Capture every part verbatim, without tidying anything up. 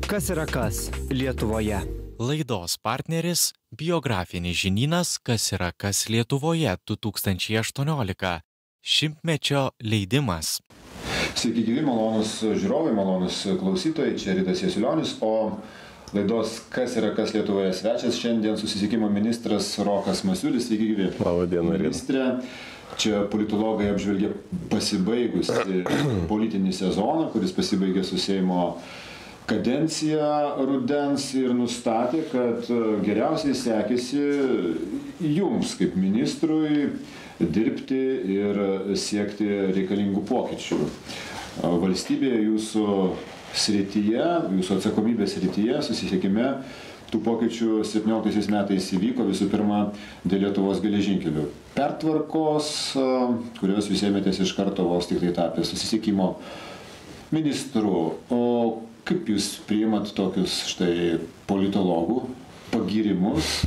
Kas yra kas Lietuvoje? Laidos partneris – biografinis žinynas Kas yra kas Lietuvoje du tūkstančiai aštuoniolika. Šimtmečio leidimas. Sveiki gyvi, malonus žiūrovai, malonus klausytojai, čia Rytas Jasilionis, o laidos Kas yra kas Lietuvoje svečias šiandien susisiekimo ministras Rokas Masiulis. Sveiki gyvi. Labą dieną, ministrė. Čia politologai apžvelgė pasibaigusi politinį sezoną, kuris pasibaigė su Seimo kadencija rudens ir nustatė, kad geriausiai sekėsi jums kaip ministrui dirbti ir siekti reikalingų pokyčių. Valstybėje jūsų srityje, jūsų atsakomybės srityje, susisiekime, tų pokyčių septynioliktaisiais metais įvyko visų pirma dėl Lietuvos geležinkelių pertvarkos, kurios jūs ėmėtės iš karto vos tik tai tapę susisiekimo ministru. O kaip jūs priimat tokius štai politologų pagyrimus?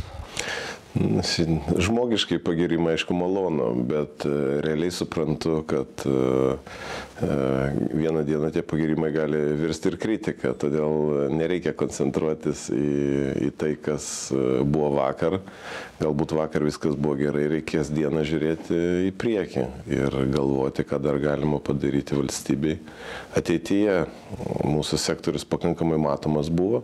Žmogiškai pagyrimai, aišku, malonu, bet realiai suprantu, kad vieną dieną tie pagyrimai gali virsti ir kritiką, todėl nereikia koncentruotis į, į tai, kas buvo vakar. Galbūt vakar viskas buvo gerai, reikės dieną žiūrėti į priekį ir galvoti, ką dar galima padaryti valstybei ateityje. Mūsų sektorius pakankamai matomas buvo.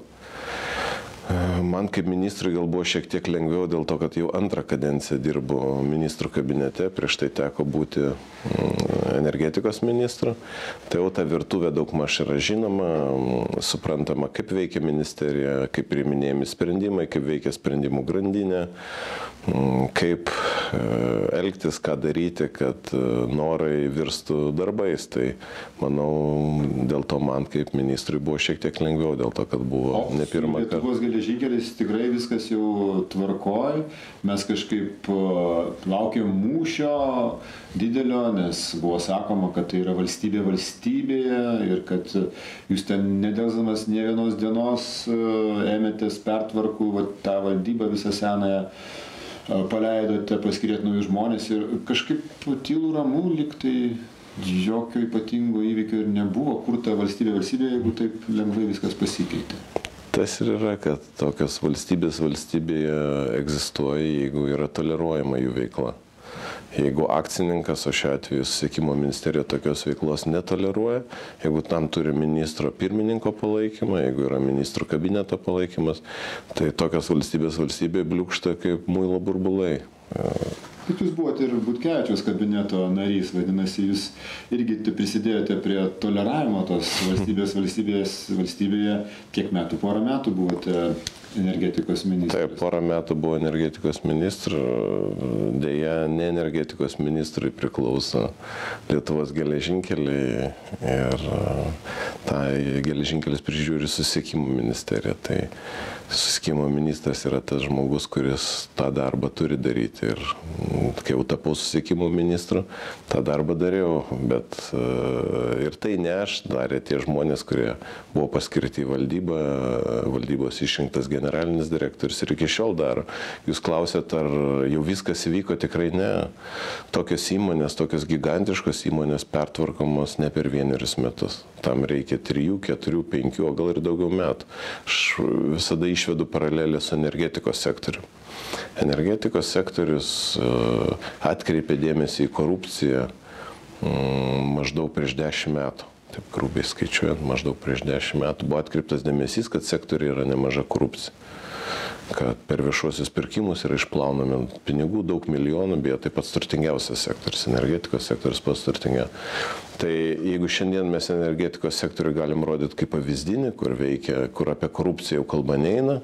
Man kaip ministrui gal buvo šiek tiek lengviau dėl to, kad jau antrą kadenciją dirbu ministrų kabinete, prieš tai teko būti energetikos ministru. Tai jau ta virtuvė daugmaž yra žinoma, suprantama, kaip veikia ministerija, kaip priiminėjami sprendimai, kaip veikia sprendimų grandinė, kaip elgtis, ką daryti, kad norai virstų darbais. Tai manau, dėl to man kaip ministrui buvo šiek tiek lengviau, dėl to, kad buvo ne pirmą kartą. Lietuvos geležinkelis tikrai viskas jau tvarkoj. Mes kažkaip laukiam mūšio didelio, nes buvo sakoma, kad tai yra valstybė valstybėje ir kad jūs ten nedelsdamas nė vienos dienos ėmėtės pertvarkų, va, tą valdybą visą senąją paleidote, paskirėt naujus žmonės ir kažkaip tylų ramu, lyg tai jokio ypatingo įvykio ir nebuvo. Kur ta valstybė valstybė, jeigu taip lengvai viskas pasikeitė? Tas ir yra, kad tokios valstybės valstybėje egzistuoja, jeigu yra toleruojama jų veikla. Jeigu akcininkas, o šiuo atveju susisiekimo ministerija tokios veiklos netoleruoja, jeigu tam turi ministro pirmininko palaikymą, jeigu yra ministro kabineto palaikymas, tai tokios valstybės valstybėje bliūkšta kaip muilo burbulai. Kaip jūs buvote ir Butkevičiaus kabineto narys, vadinasi, jūs irgi prisidėjote prie toleravimo tos valstybės valstybės valstybėje. Kiek metų? Porą metų buvote energetikos ministras? Taip, porą metų buvo energetikos ministru, dėja, ne energetikos ministrui priklauso Lietuvos geležinkeliai ir tai geležinkelis prižiūri susisiekimo ministeriją. Tai susisiekimo ministras yra tas žmogus, kuris tą darbą turi daryti. Ir kai jau tapau susisiekimo ministru, tą darbą dariau, bet ir tai ne aš, darė tie žmonės, kurie buvo paskirti į valdybą, valdybos išrinktas generalinis direktorius ir iki šiol daro. Jūs klausėt, ar jau viskas įvyko, tikrai ne. Tokios įmonės, tokios gigantiškos įmonės pertvarkomos ne per vienerius metus. Tam reikia trijų, keturių, penkių, o gal ir daugiau metų. Aš visada išvedu paralelę su energetikos sektoriu. Energetikos sektorius atkreipė dėmesį į korupciją maždaug prieš dešimt metų. Taip grubiai skaičiuojant, maždaug prieš dešimt metų buvo atkreiptas dėmesys, kad sektoriuje yra nemaža korupcija. Kad per viešuosius pirkimus yra išplaunami pinigų, daug milijonų, beje, taip pat turtingiausias sektorius, energetikos sektorius pats turtingiausias. Tai jeigu šiandien mes energetikos sektorių galim rodyti kaip pavyzdinį, kur veikia, kur apie korupciją jau kalba neina,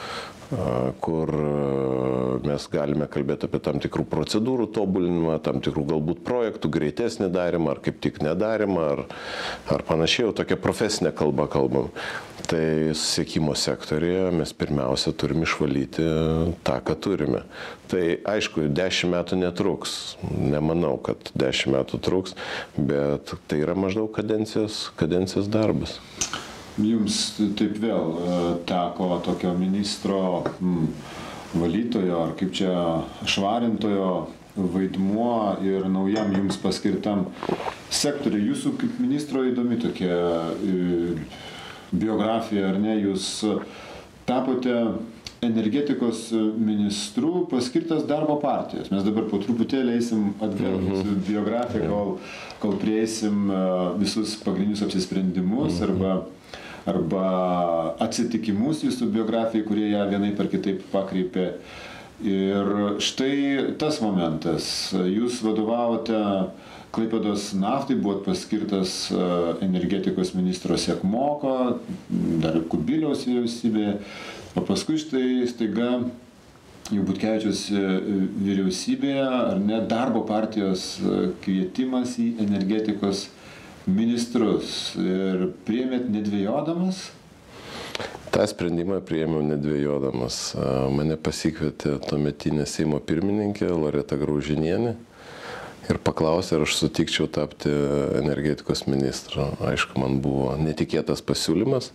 kur mes galime kalbėti apie tam tikrų procedūrų tobulinimą, tam tikrų galbūt projektų greitesnį darimą, ar kaip tik nedarimą, ar, ar panašiai, jau tokia profesinė kalba kalbam. Tai susisiekimo sektorėje mes pirmiausia turim išvalyti tą, ką turime. Tai aišku, dešimt metų netruks, nemanau, kad dešimt metų truks, bet tai yra maždaug kadencijos, kadencijos darbas. Jums taip vėl teko tokio ministro mm, valytojo, ar kaip čia švarintojo vaidmuo ir naujam jums paskirtam sektoriui. Jūsų kaip ministro įdomi tokia biografiją, ar ne, jūs tapote energetikos ministru paskirtas darbo partijos. Mes dabar po truputėlį eisim atgal jūsų biografiją, kol, kol prieisim visus pagrindinius apsisprendimus arba arba atsitikimus jūsų biografijai, kurie ją vienaip ar kitaip pakreipė. Ir štai tas momentas. Jūs vadovavote Klaipėdos naftai, buvot paskirtas energetikos ministro Sekmoko, dar Kubiliaus vyriausybėje, o paskui štai staiga jau Butkevičiaus vyriausybėje, ar ne, darbo partijos kvietimas į energetikos ministrus. Ir priėmėt nedvėjodamas? tą sprendimą priėmiau nedvėjodamas. Mane pasikvietė tuometinė Seimo pirmininkė Loreta Graužinienė ir paklausė, ar aš sutikčiau tapti energetikos ministru. Aišku, man buvo netikėtas pasiūlymas,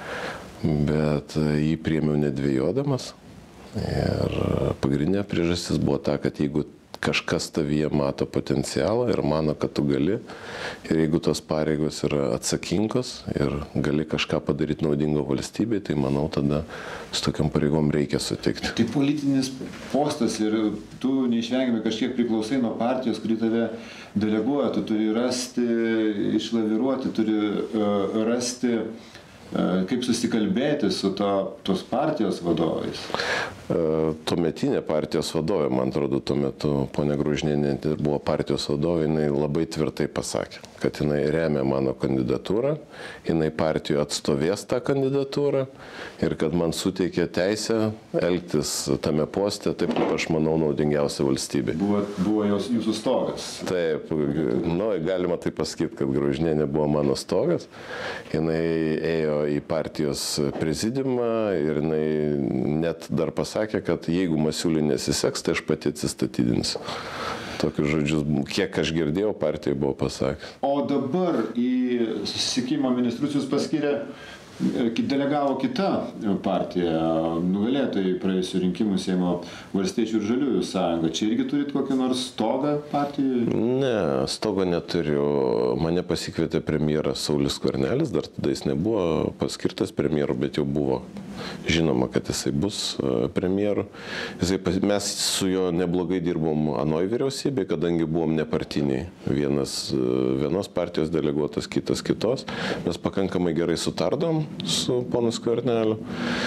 bet jį priėmiau nedvėjodamas. Ir pagrindinė priežastis buvo ta, kad jeigu kažkas tavyje mato potencialą ir mano, kad tu gali, ir jeigu tos pareigos yra atsakingos ir gali kažką padaryti naudingo valstybei, tai manau, tada su tokiam pareigom reikia sutikti. Tai politinis postas ir tu neišvengiamai kažkiek priklausai nuo partijos, kuri tave deleguoja, tu turi rasti, išlaviruoti, turi uh, rasti kaip susikalbėti su to, tos partijos vadovais? Tuometinė partijos vadovė, man atrodo, tuo metu ponia Graužinienė buvo partijos vadovė, jinai labai tvirtai pasakė, kad jinai remia mano kandidatūrą, jinai partijoje atstovės tą kandidatūrą ir kad man suteikė teisę elgtis tame poste, taip kaip aš manau naudingiausia valstybė. Buvo, buvo jos, jūsų stogas? Taip, nu, galima taip pasakyti, kad Graužinienė buvo mano stogas. Jinai ėjo į partijos prezidiumą ir jinai net dar pasakė, kad jeigu Masiuliui nesiseks, tai aš pati atsistatydinsiu. Tokius žodžius, kiek aš girdėjau, partijai buvo pasakęs. O dabar į susisiekimo ministrus jūs paskyrė, delegavo kita partija, nugalėtojai praėjusių rinkimų Seimo Valstiečių ir Žaliųjų sąjunga. Čia irgi turit kokį nors stogą partijai? Ne, stogo neturiu. Mane pasikvietė premjeras Saulius Skvernelis, dar tada jis nebuvo paskirtas premjeru, bet jau buvo žinoma, kad jisai bus premjeru. Jisai, mes su juo neblogai dirbom anoj vyriausybėje, kadangi buvom nepartiniai. Vienas vienos partijos deleguotas, kitas kitos. Mes pakankamai gerai sutardom su ponu Skverneliu.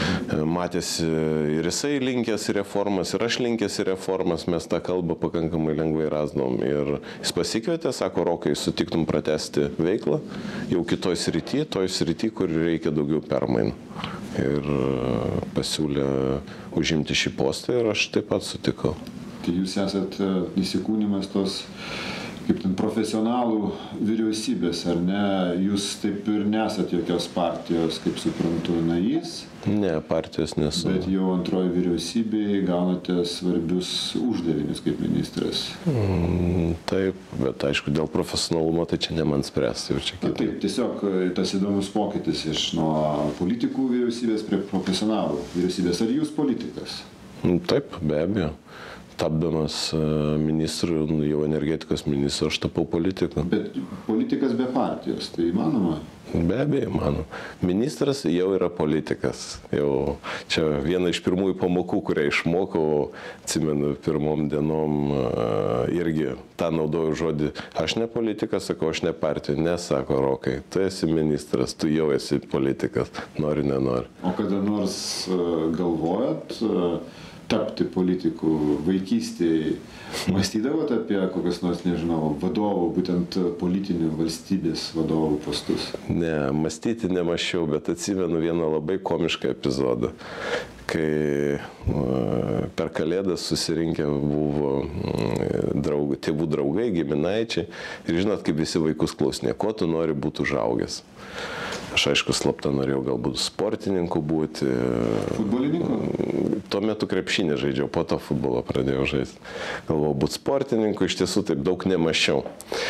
Matėsi ir jisai linkęs į reformas, ir aš linkęs į reformas. Mes tą kalbą pakankamai lengvai rasdom. Ir jis pasikvietė, sako, Rokai, sutiktum pratesti veiklą jau kitoj srity, toj srity, kur reikia daugiau permainų. Ir pasiūlė užimti šį postą ir aš taip pat sutikau. Tai jūs esat įsikūnimas tos kaip ten profesionalų vyriausybės, ar ne? Jūs taip ir nesat jokios partijos, kaip suprantu, narys. Ne, partijos nesu. Bet jau antroji vyriausybėje gaunate svarbius uždavinius kaip ministras. Mm, taip, bet aišku, dėl profesionalumo tai čia ne man spręsti. Čia Na, taip, tiesiog tas įdomus pokytis iš nuo politikų vyriausybės prie profesionalų vyriausybės. Ar jūs politikas? Taip, be abejo. Tapdamas ministru, jau energetikos ministru, aš tapau politiku. Bet politikas be partijos, tai įmanoma? Be abejo, mano. Ministras jau yra politikas. Jau čia viena iš pirmųjų pamokų, kurią išmokau, atsimenu, pirmom dienom irgi tą naudoju žodį. Aš ne politikas, sakau, aš ne partija. Ne, sako Rokai, tu esi ministras, tu jau esi politikas, nori, nenori. O kada nors galvojat tapti politikų vaikystėje, mąstydavot apie kokias nors, nežinau, vadovų, būtent politinių valstybės vadovų postus? Ne, mąstyti nemašiau, bet atsimenu vieną labai komišką epizodą, kai per Kalėdas susirinkę buvo draug, tėvų draugai, giminaičiai ir žinot, kaip visi vaikus klausinė, ko tu nori būti užaugęs. Aš aišku, slapta norėjau galbūt sportininku būti. Futbolininku? Tuo metu krepšinį žaidžiau, po to futbolo pradėjau žaisti. Galvojau būti sportininku, iš tiesų taip daug nemašiau.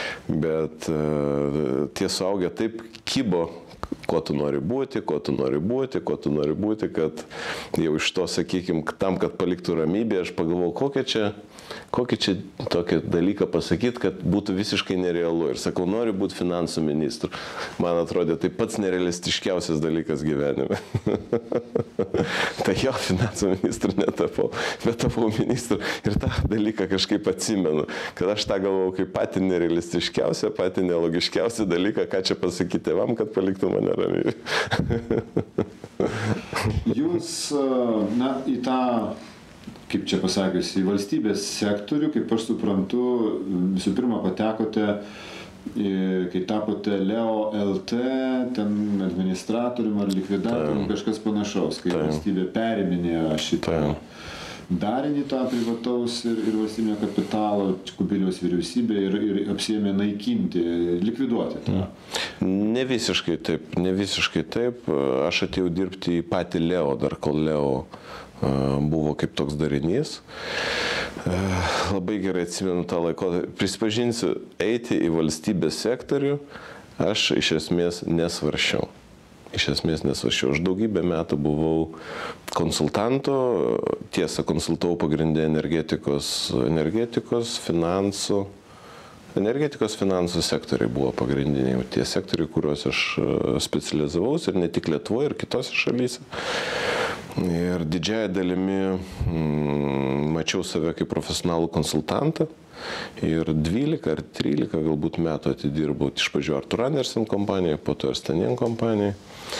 Bet tie suaugę taip kibo, ko tu nori būti, ko tu nori būti, ko tu nori būti, kad jau iš to, sakykime, tam, kad paliktų ramybę, aš pagalvojau, kokia čia kokį čia tokį dalyką pasakyti, kad būtų visiškai nerealu. Ir sakau, noriu būti finansų ministru. Man atrodė, tai pats nerealistiškiausias dalykas gyvenime. Tai jo, finansų ministru netapau, bet tapau ministru. Ir tą dalyką kažkaip atsimenu, kad aš tą galvojau kaip patį nerealistiškiausią, patį nelogiškiausią dalyką, ką čia pasakyti tėvam, kad paliktų mane ramiai. Jūs, na, į tą, kaip čia pasakius, į valstybės sektorių, kaip aš suprantu, visų pirma patekote, kai tapote Leo L T, ten administratorium ar likvidatorium, kažkas panašaus, kai valstybė periminėjo šitą darinį tą privataus ir, ir valstybinio kapitalo Kubiliaus vyriausybė ir, ir apsiėmė naikinti, likviduoti tą. Ne visiškai taip, ne visiškai taip. Aš atėjau dirbti į patį Leo, dar kol Leo buvo kaip toks darinys. Labai gerai atsimenu tą laikotarpį. Prisipažinsiu, eiti į valstybės sektorių aš iš esmės nesvaršiau. Iš esmės nesvaršiau. Aš daugybę metų buvau konsultantu, tiesa, konsultavau pagrindė energetikos, energetikos, finansų. Energetikos finansų sektoriai buvo pagrindiniai tie sektoriai, kuriuos aš specializavausi ir ne tik Lietuvoje, ir kitose šalyse. Ir didžiąją dalimi mm, mačiau save kaip profesionalų konsultantą. Ir dvylika ar trylika galbūt metų atidirbau iš pradžių Arthur Andersen kompanijai, po to Ernst and Young kompanijai.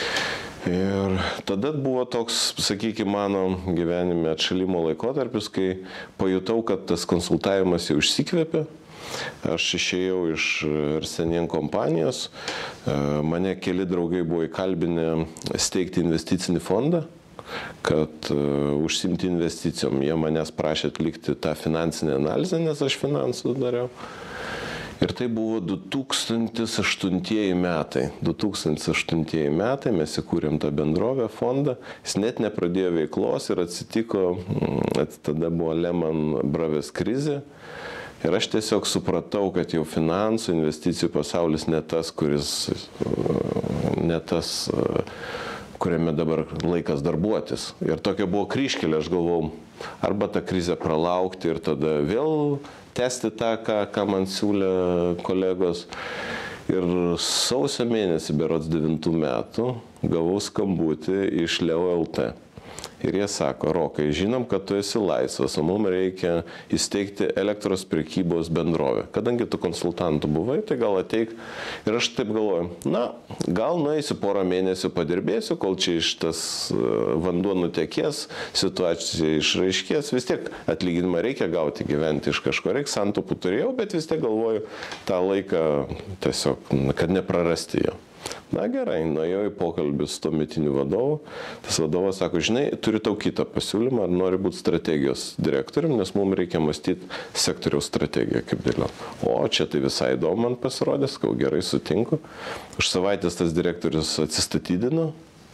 Ir tada buvo toks, sakykime, mano gyvenime atšalimo laikotarpis, kai pajutau, kad tas konsultavimas jau išsikvėpė. Aš išėjau iš Ernst and Young kompanijos, mane keli draugai buvo įkalbinę steigti investicinį fondą, kad uh, užsimti investicijom. Jie manęs prašė atlikti tą finansinę analizę, nes aš finansų dariau. Ir tai buvo du tūkstantis aštuntieji metai. du tūkstantis aštuntieji metai mes įkūrėm tą bendrovę, fondą. Jis net nepradėjo veiklos ir atsitiko, tada buvo Lehman Brothers krizė. Ir aš tiesiog supratau, kad jau finansų investicijų pasaulis ne tas, kuris, ne tas, kuriame dabar laikas darbuotis. Ir tokia buvo kryžkelė, aš galvojau, arba tą krizę pralaukti ir tada vėl tęsti tą, ką, ką man siūlė kolegos. Ir sausio mėnesį, berods devintų metų, gavau skambutį iš Leo L T. Ir jie sako, Rokai, žinom, kad tu esi laisvas, o mums reikia įsteigti elektros prekybos bendrovę. Kadangi tu konsultantų buvai, tai gal ateik. Ir aš taip galvoju, na, gal nueisiu porą mėnesių padirbėsiu, kol čia iš tas vanduo nutekės, situacija išraiškės, vis tiek atlyginimą reikia gauti, gyventi iš kažko, reikia santaupų turėjau, bet vis tiek galvoju tą laiką tiesiog, kad neprarasti jo. Na gerai, nuėjau į pokalbį su tuometiniu vadovu. Tas vadovas sako, žinai, turiu tau kitą pasiūlymą, ar nori būti strategijos direktorium, nes mums reikia mąstyti sektoriaus strategiją kaip dėliau. O čia tai visai įdomu man pasirodė, sakau, gerai sutinku. Už savaitės tas direktorius atsistatydino.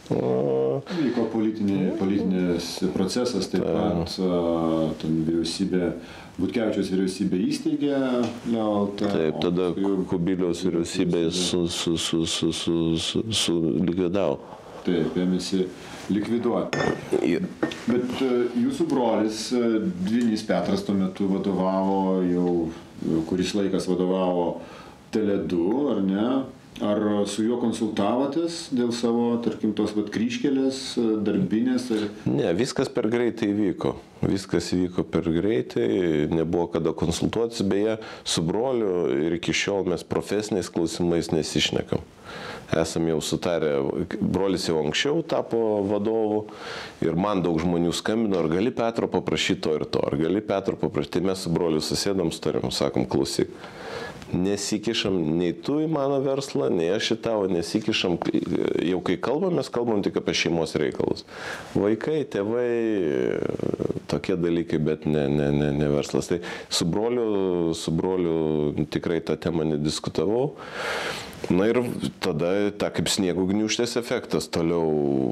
Vyko politinė, politinis procesas, taip pat ten vyriausybė, Butkevičiaus vyriausybė įsteigė Leo L T. Taip, tada Kubiliaus vyriausybė su, su, su, su, su, su, su likvidavo. Taip, ėmėsi likviduoti. Ir. Bet jūsų brolis, dvynys Petras, tuo metu vadovavo, jau kuris laikas vadovavo Tele du, ar ne? Ar su juo konsultavotės dėl savo, tarkim, tos vat kryžkelės, darbinės? Ar... Ne, viskas per greitai vyko. Viskas vyko per greitai, nebuvo kada konsultuotis, beje, su broliu ir iki šiol mes profesiniais klausimais nesišnekam. Esam jau sutarę, brolis jau anksčiau tapo vadovu ir man daug žmonių skambino, ar gali Petro paprašyti to ir to, ar gali Petro paprašyti. Tai mes su broliu susėdam, starim, sakom, klausyk. Nesikišam nei tu į mano verslą, nei aš į tavo, nesikišam, jau kai kalbam, mes kalbam tik apie šeimos reikalus. Vaikai, tėvai, tokie dalykai, bet ne, ne, ne, ne verslas. Tai su broliu, su broliu tikrai tą temą nediskutavau. Na ir tada ta kaip sniego gniūžtės efektas. Toliau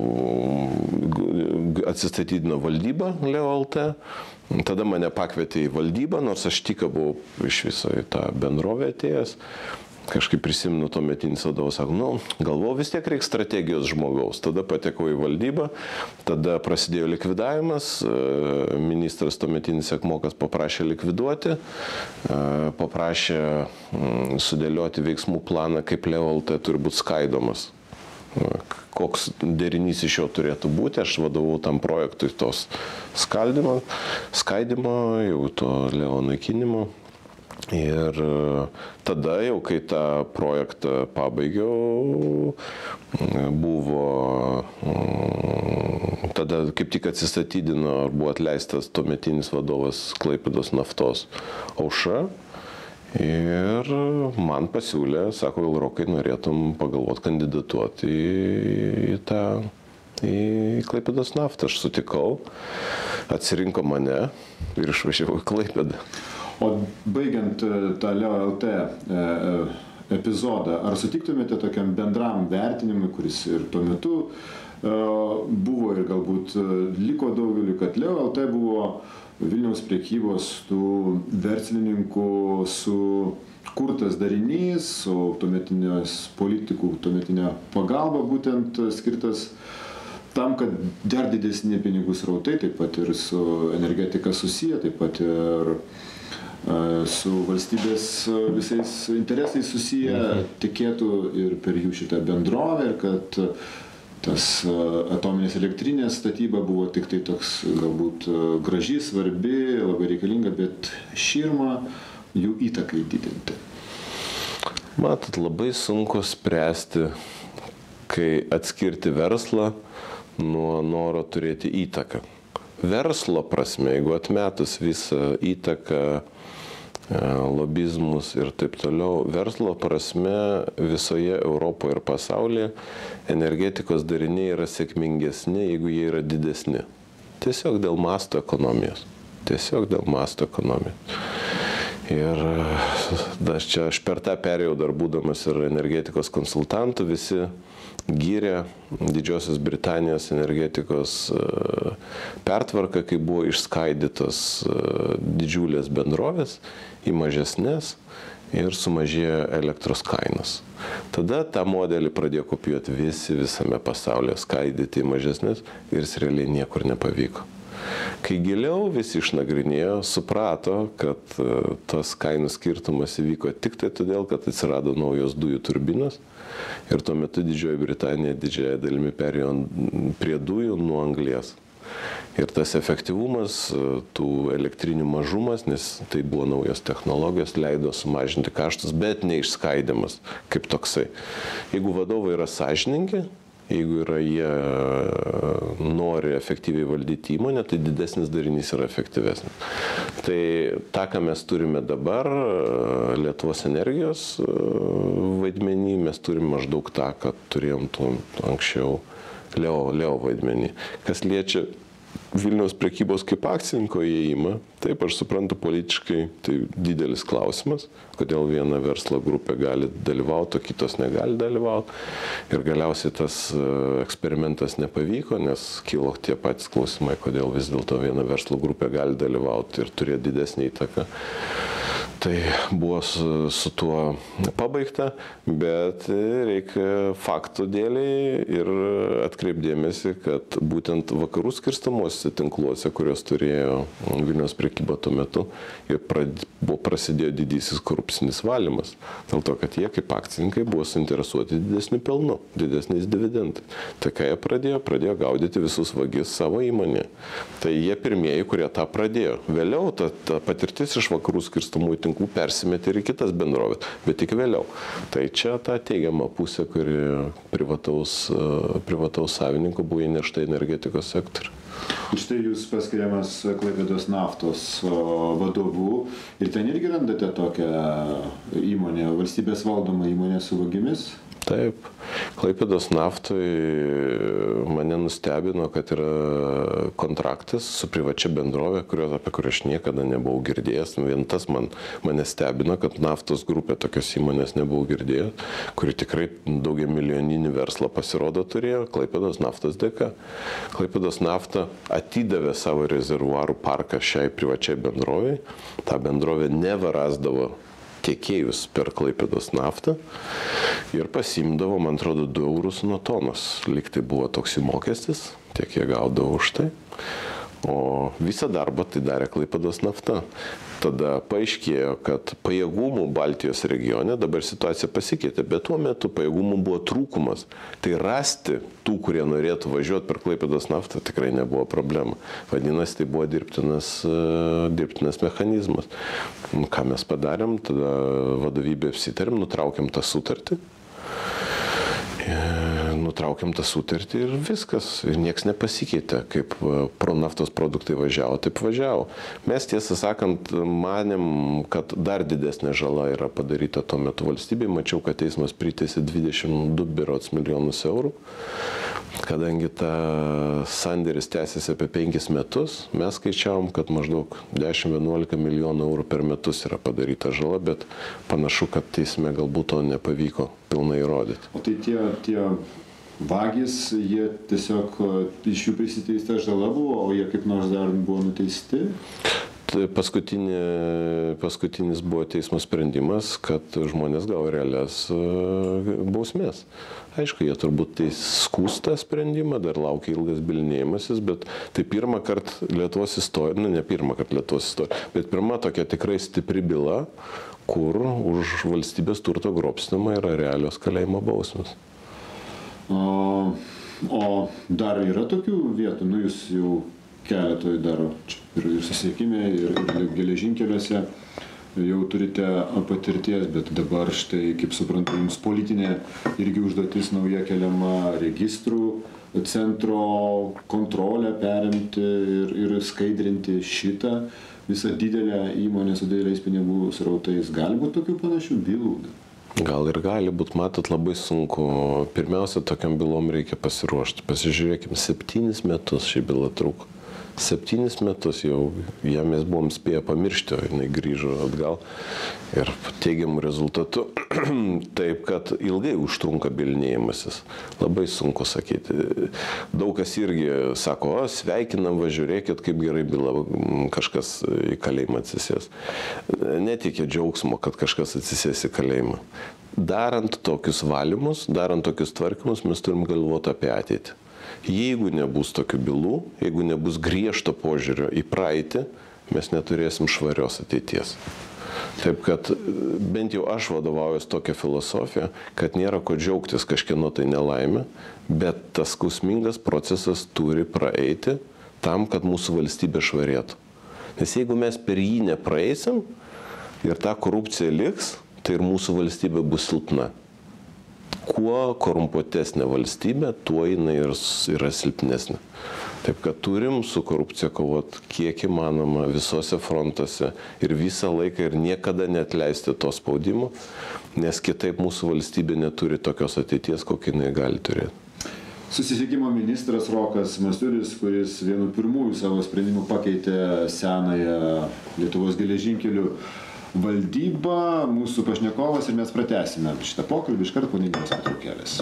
atsistatydino valdyba Leo L T. Tada mane pakvietė į valdybą, nors aš tik buvau iš viso į tą bendrovę atėjęs. kažkaip prisimenu tuometinis vadovas, sako, nu, galvoju, vis tiek reikia strategijos žmogaus. Tada patekau į valdybą, tada prasidėjo likvidavimas, ministras tuometinis Sekmokas paprašė likviduoti, paprašė sudėlioti veiksmų planą, kaip Leo L T turi būti skaidomas. Koks derinys iš jo turėtų būti, aš vadovau tam projektui tos skaldimo, skaidimo, jau to Leo naikinimo. Ir tada jau, kai tą projektą pabaigiau, buvo, tada kaip tik atsistatydino, ar buvo atleistas tuometinis vadovas Klaipėdos naftos Aušra. Ir man pasiūlė, sako, gal Rokai, norėtum pagalvoti kandidatuoti į tą, į Klaipėdos naftą. Aš sutikau, atsirinko mane ir išvažiavau į Klaipėdą. O baigiant tą Leo L T epizodą, ar sutiktumėte tokiam bendram vertinimui, kuris ir tuo metu buvo ir galbūt liko daugeliu, kad Leo L T buvo Vilniaus prekybos tų verslininkų sukurtas darinys, su tuometinės politikų, tuometinė pagalba būtent skirtas tam, kad dar didesni pinigų srautai, taip pat ir su energetika susiję, taip pat ir su valstybės visais interesais susiję, tikėtų ir per jų šitą bendrovę, ir kad tas atominės elektrinės statyba buvo tik tai toks galbūt graži, svarbi, labai reikalinga, bet širma jų įtakai didinti. Matot, labai sunku spręsti, kai atskirti verslą nuo noro turėti įtaką. Verslo prasme, jeigu atmetus visą įtaką, lobizmus ir taip toliau, verslo prasme visoje Europoje ir pasaulyje energetikos dariniai yra sėkmingesni, jeigu jie yra didesni. Tiesiog dėl masto ekonomijos. Tiesiog dėl masto ekonomijos. Ir aš čia aš per tą perėjau dar būdamas ir energetikos konsultantų, visi gyrė Didžiosios Britanijos energetikos pertvarką, kai buvo išskaidytos didžiulės bendrovės į mažesnės ir sumažėjo elektros kainos. Tada tą modelį pradėjo kopijuoti visi visame pasaulyje, skaidyti į mažesnės ir jis realiai niekur nepavyko. Kai giliau visi išnagrinėjo, suprato, kad tas kainų skirtumas įvyko tik tai todėl, kad atsirado naujos dujų turbinos ir tuo metu Didžioji Britanija didžiąją dalimi perėjo prie dujų nuo anglies. Ir tas efektyvumas, tų elektrinių mažumas, nes tai buvo naujos technologijos, leido sumažinti kaštus, bet neišskaidimas kaip toksai. Jeigu vadovai yra sąžiningi, jeigu yra jie nori efektyviai valdyti įmonę, tai didesnis darinys yra efektyvesnis. Tai tą, ką mes turime dabar, Lietuvos energijos vaidmenį, mes turime maždaug tą, ką turėjom anksčiau Leo, Leo vaidmenį. Kas liečia Vilniaus prekybos kaip akcininko įėjimą, taip aš suprantu politiškai, tai didelis klausimas, kodėl viena verslo grupė gali dalyvauti, o kitos negali dalyvauti. Ir galiausiai tas eksperimentas nepavyko, nes kilo tie patys klausimai, kodėl vis dėlto viena verslo grupė gali dalyvauti ir turėti didesnį įtaką. Tai buvo su, su tuo pabaigta, bet reikia faktų dėliai ir atkreipdėmėsi, kad būtent vakarų skirstamuose tinkluose, kurios turėjo Vilniaus prekyba tuo metu, buvo prasidėjo didysis korupcinis valymas. Dėl to, kad jie kaip akcininkai buvo suinteresuoti didesniu pelnu, didesniais dividendais. Tai ką jie pradėjo? Pradėjo gaudyti visus vagis savo įmonėje. Tai jie pirmieji, kurie tą pradėjo. Vėliau ta, ta patirtis iš vakarų skirstamųjų tinklų persimetė ir į kitas bendrovės, bet tik vėliau. Tai čia ta teigiama pusė, kuri privataus, privataus savininko buvo įnešta energetikos sektorių. Ir štai jūs paskiriamas Klaipėdos naftos vadovu ir ten irgi randate tokią įmonę, valstybės valdomą įmonę su vagimis? Taip. Klaipėdos naftoj mane nustebino, kad yra kontraktas su privačia bendrovė, kurio, apie kurią aš niekada nebuvau girdėjęs. Vien tas man, mane stebino, kad naftos grupė tokios įmonės nebuvau girdėjęs, kuri tikrai daugia milijoninį verslą pasirodo turėjo Klaipėdos naftos dėka. Klaipėdos nafta atidavė savo rezervuarų parką šiai privačiai bendrovei. Ta bendrovė neva rasdavo tiekėjus per Klaipėdos naftą ir pasiimdavo, man atrodo, du eurus nuo tonos. Lyg tai buvo toks įmokestis, tiek jie gaudavo už tai. O visą darbą tai darė Klaipėdos nafta. Tada paaiškėjo, kad pajėgumų Baltijos regione dabar situacija pasikeitė, bet tuo metu pajėgumų buvo trūkumas. Tai rasti tų, kurie norėtų važiuoti per Klaipėdos naftą, tikrai nebuvo problema. Vadinasi, tai buvo dirbtinas, dirbtinas mechanizmas. Ką mes padarėm, tada vadovybė apsitarėm, nutraukėm tą sutartį. Nutraukėm tą sutartį ir viskas. Ir nieks nepasikeitė. Kaip pro naftos produktai važiavo, taip važiavo. Mes, tiesą sakant, manėm, kad dar didesnė žala yra padaryta tuo metu valstybei. Mačiau, kad teismas priteisė dvidešimt du berods milijonus eurų. Kadangi ta sandėris tęsiasi apie penkis metus, mes skaičiavom, kad maždaug dešimt vienuolika milijonų eurų per metus yra padaryta žala, bet panašu, kad teisme galbūt to nepavyko pilnai įrodyti. O tai tie, tie vagys, jie tiesiog iš jų prisiteista žala buvo, o jie kaip nors dar buvo nuteisti? Paskutinė, paskutinis buvo teismo sprendimas, kad žmonės gavo realias bausmės. Aišku, jie turbūt tai skųs tą sprendimą, dar laukia ilgas bylinėjimasis, bet tai pirmą kartą Lietuvos istorija, nu ne pirmą kartą Lietuvos istorija, bet pirma tokia tikrai stipri byla, kur už valstybės turto grobstymą yra realios kalėjimo bausmės. O, o dar yra tokių vietų, nu jūs jau keletoj daro ir, ir susiekime, ir, ir geležinkeliuose jau turite patirties, bet dabar štai, kaip suprantu, jums politinė irgi užduotis nauja keliama, registrų centro kontrolę perimti ir, ir skaidrinti šitą visą didelę įmonę su dideliais pinigų srautais. Gali būti tokių panašių bylų? Gal ir gali būti, matot, labai sunku. Pirmiausia, tokiam bylom reikia pasiruošti. Pasižiūrėkime, septynis metus ši byla truko. Septynis metus jau ją mes buvom spėję pamiršti, o jinai grįžo atgal ir teigiamų rezultatų. Taip, kad ilgai užtrunka bylinėjimasis. Labai sunku sakyti. Daug kas irgi sako, o sveikinam, va, žiūrėkit, kaip gerai byla, kažkas į kalėjimą atsisės. Netikė džiaugsmo, kad kažkas atsisės į kalėjimą. Darant tokius valymus, darant tokius tvarkymus, mes turim galvoti apie ateitį. Jeigu nebus tokių bylų, jeigu nebus griežto požiūrio į praeitį, mes neturėsim švarios ateities. Taip, kad bent jau aš vadovaujuosi tokią filosofiją, kad nėra ko džiaugtis kažkieno tai nelaimė, bet tas skausmingas procesas turi praeiti tam, kad mūsų valstybė švarėtų. Nes jeigu mes per jį nepraeisim ir ta korupcija liks, tai ir mūsų valstybė bus silpna. Kuo korumpuotesnė valstybė, tuo jinai yra silpnesnė. Taip, kad turim su korupcija kovoti kiek įmanoma visose frontuose ir visą laiką ir niekada neatleisti to spaudimo, nes kitaip mūsų valstybė neturi tokios ateities, kokį jinai gali turėti. Susisiekimo ministras Rokas Masiulis, kuris vienu pirmųjų savo sprendimų pakeitė senąją Lietuvos geležinkelių valdyba, mūsų pašnekovas ir mes pratęsime šitą pokalbį iškart po nedidelės pertraukėlės.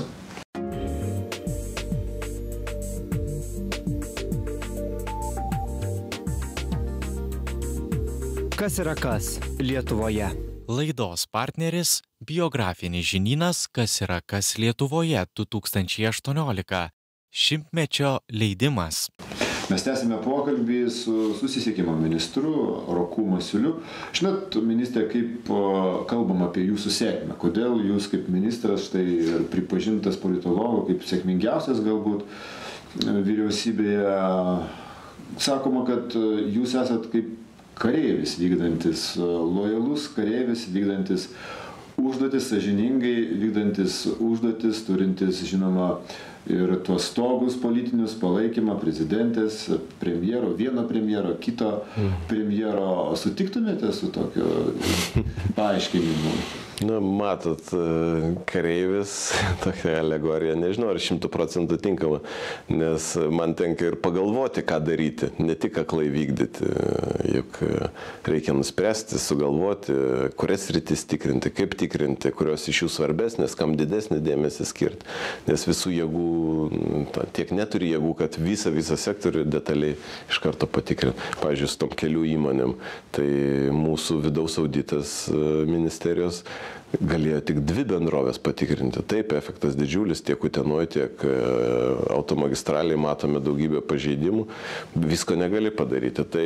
Kas yra kas Lietuvoje? Laidos partneris – biografinis žinynas Kas yra kas Lietuvoje du tūkstančiai aštuoniolika. Šimtmečio leidimas. Mes tęsime pokalbį su susisiekimo ministru Roku Masiuliu. Žinot, ministrė, kaip kalbam apie jūsų sėkmę? Kodėl jūs kaip ministras štai ir pripažintas politologų kaip sėkmingiausias galbūt vyriausybėje? Sakoma, kad jūs esat kaip kareivis vykdantis, lojalus kareivis vykdantis užduotis, sąžiningai vykdantis užduotis, turintis, žinoma, ir tuos stogus politinius, palaikymą prezidentės, premjero, vieno premjero, kito premjero. Sutiktumėte su tokiu paaiškinimu? Na, matot, kareivis, tokia alegorija, nežinau, ar šimtų procentų tinkama, nes man tenka ir pagalvoti, ką daryti, ne tik aklai vykdyti, juk reikia nuspręsti, sugalvoti, kurias sritis tikrinti, kaip tikrinti, kurios iš jų svarbesnės, kam didesnį dėmesį skirti, nes visų jėgų tiek neturi jėgų, kad visą, visą sektorių detaliai iš karto patikrinti. Pavyzdžiui, su tom kelių įmonėm, tai mūsų vidaus auditas ministerijos galėjo tik dvi bendrovės patikrinti. Taip, efektas didžiulis, tiek Utenoje, tiek automagistraliai matome daugybę pažeidimų, visko negali padaryti. Tai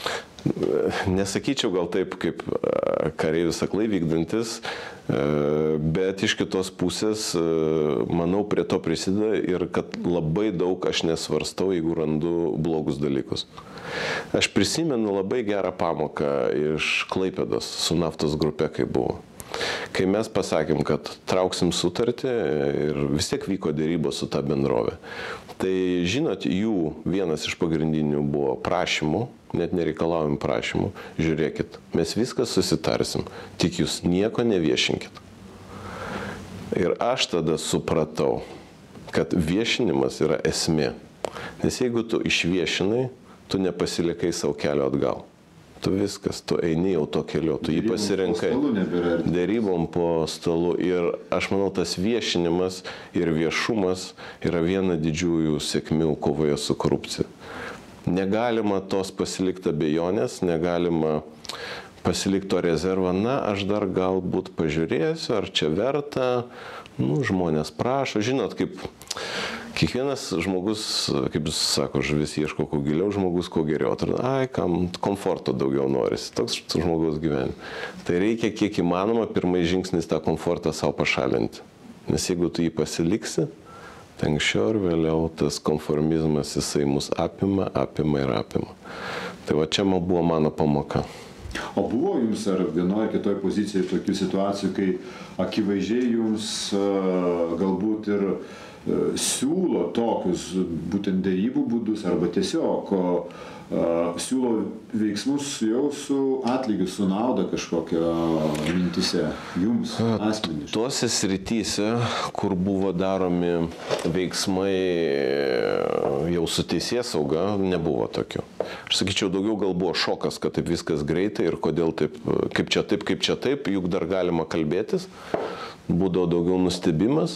nesakyčiau gal taip, kaip kareivis aklai vykdantis, bet iš kitos pusės, manau, prie to prisideda ir kad labai daug aš nesvarstau, jeigu randu blogus dalykus. Aš prisimenu labai gerą pamoką iš Klaipėdos su naftos grupe, kai buvo. Kai mes pasakėm, kad trauksim sutartį ir vis tiek vyko dėrybos su ta bendrovė. Tai žinot, jų vienas iš pagrindinių buvo prašymų, net nereikalaujam prašymų, žiūrėkit, mes viską susitarsim, tik jūs nieko neviešinkit. Ir aš tada supratau, kad viešinimas yra esmė. Nes jeigu tu išviešinai, tu nepasilikai savo kelio atgal. Tu viskas, tu eini jau to keliu, tu jį pasirinkai dėrybom po stalu. Ir aš manau, tas viešinimas ir viešumas yra viena didžiųjų sėkmių kovoje su korupcija. Negalima tos pasilikti abejonės, negalima pasilikti to rezervą. Na, aš dar galbūt pažiūrėsiu, ar čia verta, nu, žmonės prašo. Žinot, kaip kiekvienas žmogus, kaip jis sako, žuvis ieško kuo giliau, žmogus kuo geriau. Ai, kam komforto daugiau norisi. Toks žmogaus gyvenimas. Tai reikia kiek įmanoma pirmai žingsnis tą komfortą savo pašalinti. Nes jeigu tu jį pasiliksi, tai anksčiau ir vėliau tas konformizmas jisai mus apima, apima ir apima. Tai va čia man buvo mano pamoka. O buvo jums ar vienoje ar kitoje pozicijoje tokių situacijų, kai akivaizdžiai jums galbūt ir siūlo tokius būtent dėrybų būdus arba tiesiog siūlo veiksmus jau su atlygiu, su nauda kažkokia mintise jums asmeniškai? Tuose srityse, kur buvo daromi veiksmai jau su teisėsauga, nebuvo tokių. Aš sakyčiau, daugiau gal buvo šokas, kad taip viskas greitai ir kodėl taip, kaip čia taip, kaip čia taip, juk dar galima kalbėtis. Būdavo daugiau nustebimas.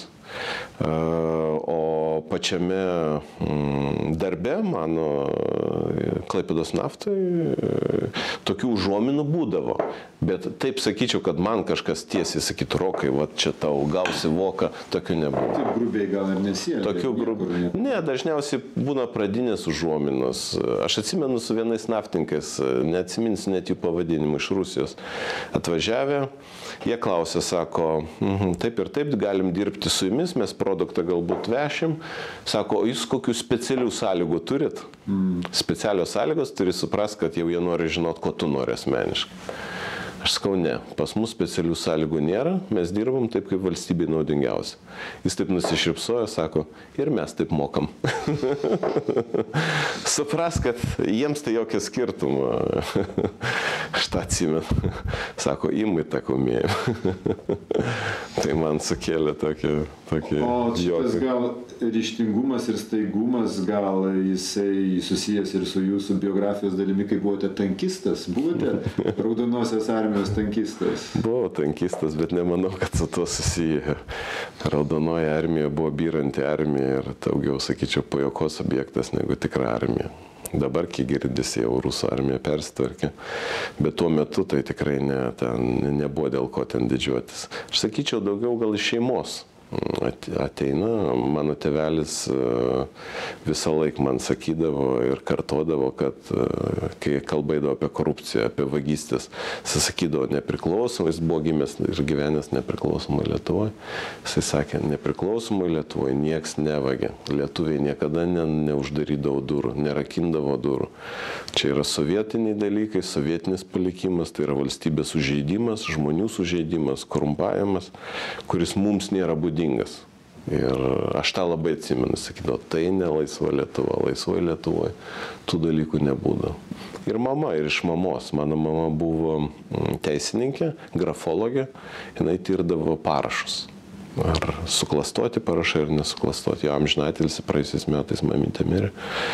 O pačiame darbe, mano Klaipėdos naftai, tokių užuominų būdavo. Bet taip sakyčiau, kad man kažkas tiesiai sakytų, Rokai, va čia tau gausi voką, tokių nebuvo. Taip grubiai gal ir nesieja. Tokių grubiai. Ne, dažniausiai būna pradinės užuominos. Aš atsimenu su vienais naftininkais, neatsiminsiu net jų pavadinimų, iš Rusijos atvažiavę. Jie klausė, sako, mhm, taip ir taip, galim dirbti su jumis, mes produktą galbūt vešim. Sako, o jūs kokių specialių sąlygų turit? Mm. Specialios sąlygos turi suprast, kad jau jie nori žinot, ko tu nori asmeniškai. Aš sakau, ne, pas mus specialių sąlygų nėra, mes dirbam taip, kaip valstybei naudingiausia. Jis taip nusišypsojo, sako, ir mes taip mokam. Supras, kad jiems tai jokio skirtumo. Aš tą atsimenu. Sako, imai tą kumėjimą. Tai man sukėlė tokį, tokį o šitas jokį. Gal ryžtingumas ir staigumas, gal jisai susijęs ir su jūsų biografijos dalimi, kai buvote tankistas, buvote Raudonosios armijos tankistas? Buvau tankistas, bet nemanau, kad su tuo susiję. Raudonoji armija buvo byranti armija ir daugiau, sakyčiau, pajuokos objektas negu tikra armija. Dabar, kiek girdisi, jau rusų armija persitvarkė, bet tuo metu tai tikrai ne, ten, nebuvo dėl ko ten didžiuotis. Aš sakyčiau, daugiau gal iš šeimos ateina. Mano tėvelis visą laiką man sakydavo ir kartodavo, kad kai kalbėdavo apie korupciją, apie vagystės, jis sakydavo nepriklausomai, jis buvo gimęs ir gyvenęs nepriklausomai Lietuvoje. Jis sakė, nepriklausomai Lietuvoje nieks nevagė. Lietuviai niekada ne, neuždarydavo durų, nerakindavo durų. Čia yra sovietiniai dalykai, sovietinis palikimas, tai yra valstybės sužeidimas, žmonių sužeidimas, korumpavimas, kuris mums nėra būdingas. Ir aš tą labai atsimenu, sakydavo, tai ne laisva Lietuva, laisvoje Lietuvoje tų dalykų nebūdavo. Ir mama, ir iš mamos. Mano mama buvo teisininkė, grafologė, jinai tirdavo parašus. ar suklastoti parašai, ar nesuklastoti. Jo amžinatilsį praėjusiais metais mamytė mirė.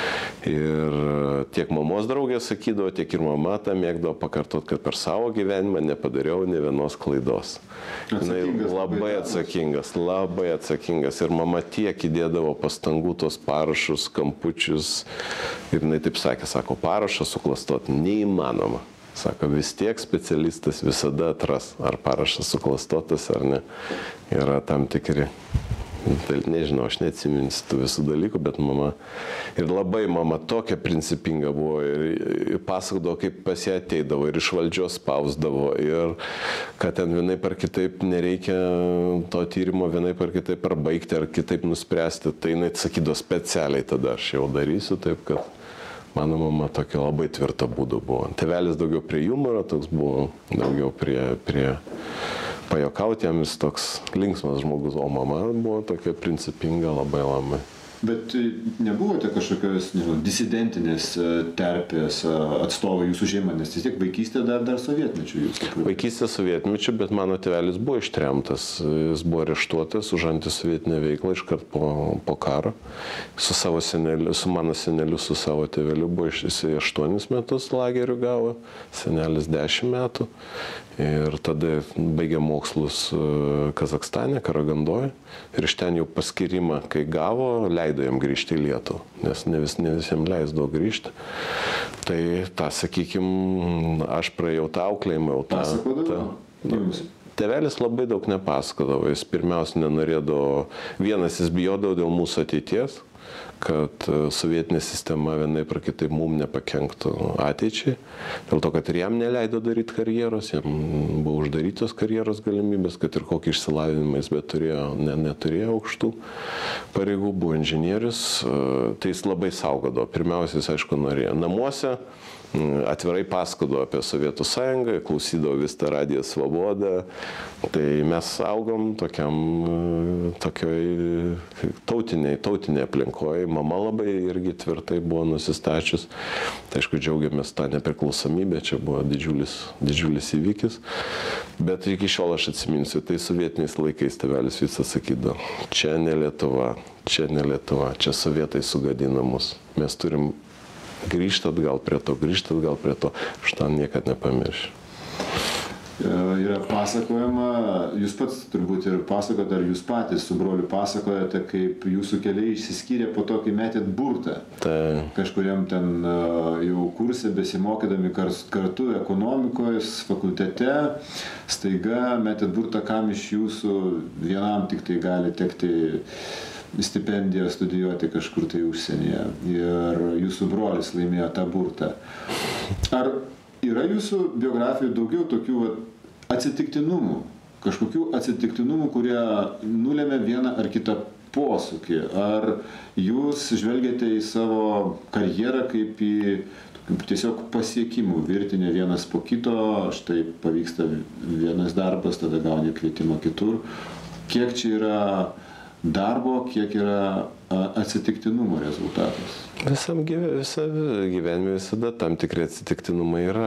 Ir tiek mamos draugė sakydavo, tiek ir mama tą mėgdavo pakartot, kad per savo gyvenimą nepadariau ne vienos klaidos. Jinai labai atsakingas, labai atsakingas. Ir mama tiek įdėdavo pastangų tos parašus, kampučius. Ir jinai taip sakė, sako, parašą suklastoti neįmanoma. Sako, vis tiek specialistas visada atras, ar parašas suklastotas ar ne. Yra tam tikri, nežinau, aš neatsiminsiu tų visų dalykų, bet mama, ir labai mama tokia principinga buvo, ir, ir pasakodavo, kaip pas ją ateidavo, ir iš valdžios spausdavo, ir kad ten vienaip ar kitaip nereikia to tyrimo vienaip ar kitaip ar baigti, ar kitaip nuspręsti, tai jinai sakydavo specialiai tada aš jau darysiu, taip kad mano mama tokia labai tvirta būdo buvo. Tėvelis daugiau prie humoro, toks buvo daugiau prie, prie pajokauti, jam jis toks linksmas žmogus, o mama buvo tokia principinga labai labai. Bet nebuvote kažkokios, nežinau, disidentinės terpės atstovai jūsų šeima, nes vis tiek vaikystė dar, dar sovietmečių jūsų. Vaikystė sovietmečių, bet mano tėvelis buvo ištremtas, jis buvo areštuotas už antisovietinę veiklą iškart po, po karo. Su, savo seneliu, su mano seneliu, su savo tėveliu buvo jisai aštuonis metus lagerių gavo, senelis dešimt metų. Ir tada baigė mokslus Kazakstane, Karagandoje. Ir iš ten jau paskirimą, kai gavo, leido jam grįžti į Lietuvą, nes ne, vis, ne visiems leisdavo grįžti. Tai tą, sakykime, aš praėjau tą auklėjimą. Pasakodavo? Tėvelis labai daug nepasakodavo. Jis pirmiausia nenorėdavo, vienas jis bijodavo dėl mūsų ateities, kad sovietinė sistema vienaip ar kitaip mum nepakenktų ateičiai. Dėl to, kad ir jam neleido daryti karjeros, jam buvo uždarytos karjeros galimybės, kad ir kokį išsilavinimą jis bet turėjo, ne, neturėjo aukštų pareigų, buvo inžinierius, tai jis labai saugodavo. Pirmiausia, jis aišku norėjo namuose, atvirai pasakodavo apie Sovietų sąjungą, klausydavo vis tą radiją Svobodą. Tai mes augom tokiam, tokioj tautiniai, tautiniai aplinkoje. Mama labai irgi tvirtai buvo nusistačius. Tai aišku, džiaugiamės tą nepriklausomybę, čia buvo didžiulis, didžiulis įvykis. Bet iki šiol aš atsiminsiu, tai sovietiniais laikais tėvelis visą sakydavo, čia ne Lietuva, čia ne Lietuva, čia sovietai sugadina mus. Mes turim grįžti atgal prie to, grįžti atgal prie to, aš tą niekad nepamiršiu. Yra pasakojama, jūs pats turbūt ir pasakojate, ar jūs patys su broliu pasakojate, kaip jūsų keliai išsiskyrė po to, kai metėt burtą. Tai kažkuriam ten jau kurse besimokydami kartu ekonomikos fakultete, staiga metėt burtą, kam iš jūsų vienam tik tai gali tekti stipendiją studijuoti kažkur tai užsienyje. Ir jūsų brolis laimėjo tą burtą. Ar yra jūsų biografijoje daugiau tokių va, atsitiktinumų, kažkokių atsitiktinumų, kurie nulėmė vieną ar kitą posūkį? Ar jūs žvelgiate į savo karjerą kaip į kaip tiesiog pasiekimų virtinę vienas po kito, štai pavyksta vienas darbas, tada gauni kvietimą kitur. Kiek čia yra darbo, kiek yra atsitiktinumo rezultatas? Visam gyvenime visada tam tikri atsitiktinumai yra.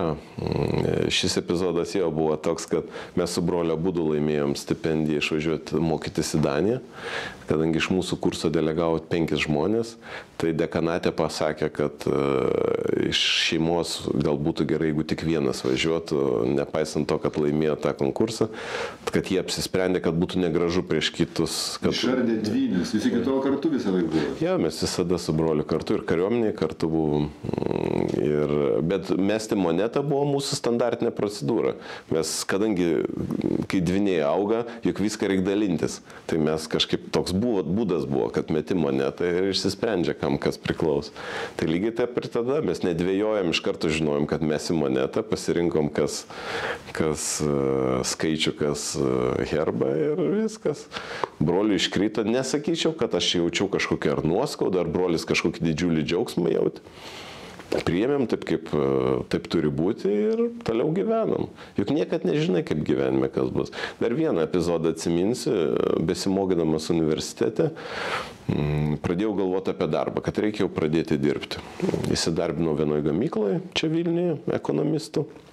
Šis epizodas jau buvo toks, kad mes su broliu abudu laimėjom stipendiją išvažiuoti mokytis į Daniją. Kadangi iš mūsų kurso delegavo penkis žmonės, tai dekanatė pasakė, kad iš šeimos gal būtų gerai, jeigu tik vienas važiuotų, nepaisant to, kad laimėjo tą konkursą, kad jie apsisprendė, kad būtų negražu prieš kitus. Kad... Išardė dvynius, jūs iki tol kartu visą laiką buvo? Ja, mes visada su broliu kartu ir kariuomenėje kartu buvom. Ir, bet mesti monetą buvo mūsų standartinė procedūra. Mes, kadangi, kai dvyniai auga, juk viską reikia dalintis. Tai mes kažkaip toks buvo, būdas buvo, kad meti monetą ir išsisprendžia, kam kas priklauso. Tai lygiai taip ir tada mes nedvėjojam, iš karto žinojom, kad mesi monetą, pasirinkom kas, kas uh, skaičių, kas uh, herbą ir viskas. Broliui iškrito, nesakyčiau, kad aš jaučiau kažkokią ar nuoskaudą, ar brolis kažkokį didžiulį džiaugsmą jautė. Priėmėm taip, kaip taip turi būti ir toliau gyvenam. Juk niekad nežinai, kaip gyvenime kas bus. Dar vieną epizodą atsiminsiu, besimokydamas universitete, pradėjau galvoti apie darbą, kad reikia jau pradėti dirbti. Įsidarbinau vienoje gamykloje, čia Vilniuje, ekonomistų.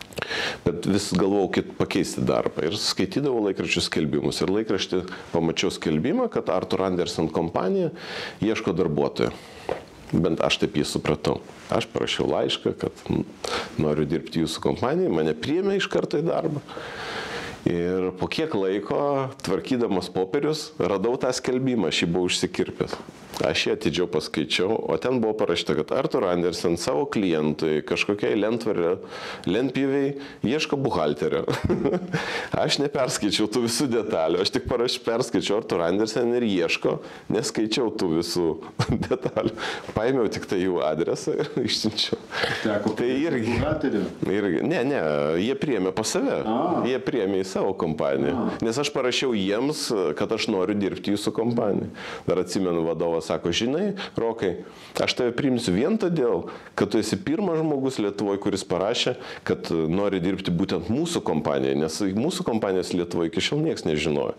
Bet vis galvojau kit pakeisti darbą ir skaitydavau laikraščių skelbimus. Ir laikraštį pamačiau skelbimą, kad Arthur Andersen kompanija ieško darbuotojų. Bent aš taip jį supratau. Aš parašiau laišką, kad noriu dirbti jūsų kompanijai, mane priėmė iš karto į darbą. Ir po kiek laiko, tvarkydamas popierius, radau tą skelbimą, aš jį buvau užsikirpęs. Aš jį atidžiau paskaičiau, o ten buvo parašyta, kad Arthur Andersen savo klientui kažkokiai lentvarė, lentpjūviai ieško buhalterio. Aš neperskaičiau tų visų detalių, aš tik paraš, perskaičiau Arthur Andersen ir ieško, neskaičiau tų visų detalių. Paėmiau tik tai jų adresą ir išsiunčiau. Teko tai irgi, irgi. Ne, ne, jie priėmė pas save, A. jie priėmė į savo kompaniją. A. Nes aš parašiau jiems, kad aš noriu dirbti jūsų kompaniją. Dar atsimenu, vadovas sako, žinai, Rokai, aš tave priimsiu vien todėl, kad tu esi pirmas žmogus Lietuvoje, kuris parašė, kad nori dirbti būtent mūsų kompanijai, nes mūsų kompanijos Lietuvoje iki šiol niekas nežinojo.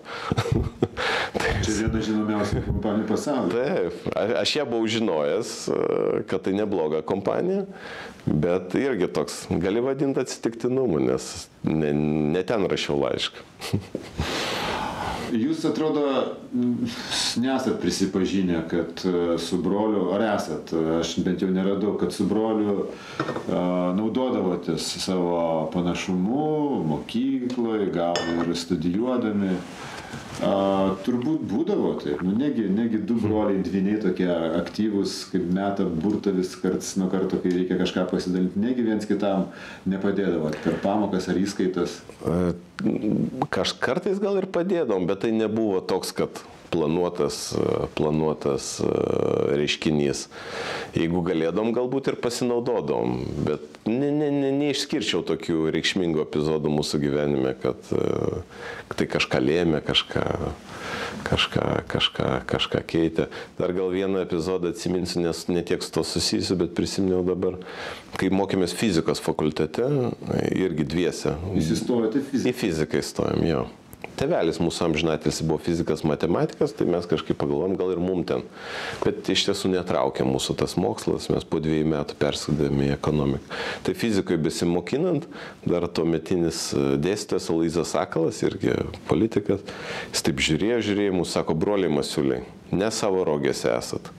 Čia viena žinomiausia kompanija pasaulyje. Taip, aš ją buvau žinojęs, kad tai nebloga kompanija, bet irgi toks, gali vadinti atsitiktinumu, nes ne, ne ten rašiau laišką. Jūs, atrodo, nesat prisipažinę, kad su broliu, ar esat, aš bent jau neradau, kad su broliu naudodavotės savo panašumu mokykloje, gal ir studijuodami. A, turbūt būdavo taip, nu, negi, negi du broliai dvyniai tokie aktyvūs, kaip meta burtą vis karts nuo karto, kai reikia kažką pasidalinti, negi viens kitam nepadėdavot per pamokas ar įskaitas? Kartais gal ir padėdavom, bet tai nebuvo toks, kad planuotas, planuotas reiškinys. Jeigu galėdom, galbūt ir pasinaudodom, bet ne, ne, ne, neišskirčiau tokių reikšmingų epizodų mūsų gyvenime, kad tai kažką lėmė, kažką, kažką, kažką, kažką keitė. Dar gal vieną epizodą atsiminsiu, nes ne tiek su to susijusiu, bet prisiminiau dabar, kai mokėmės fizikos fakultete, irgi dviese. Jūs įstojate fiziką? Į fiziką įstojom, jo. Tėvelis mūsų amžinatilsį buvo fizikas, matematikas, tai mes kažkaip pagalvojom, gal ir mum ten. Bet iš tiesų netraukė mūsų tas mokslas, mes po dviejų metų persidavėme į ekonomiką. Tai fizikoje besimokinant, dar tuometinis dėstytojas Aloyzas Sakalas, irgi politikas, jis taip žiūrėjo, žiūrėjo, mūsų sako, broliai Masiuliai, ne savo rogėse esat.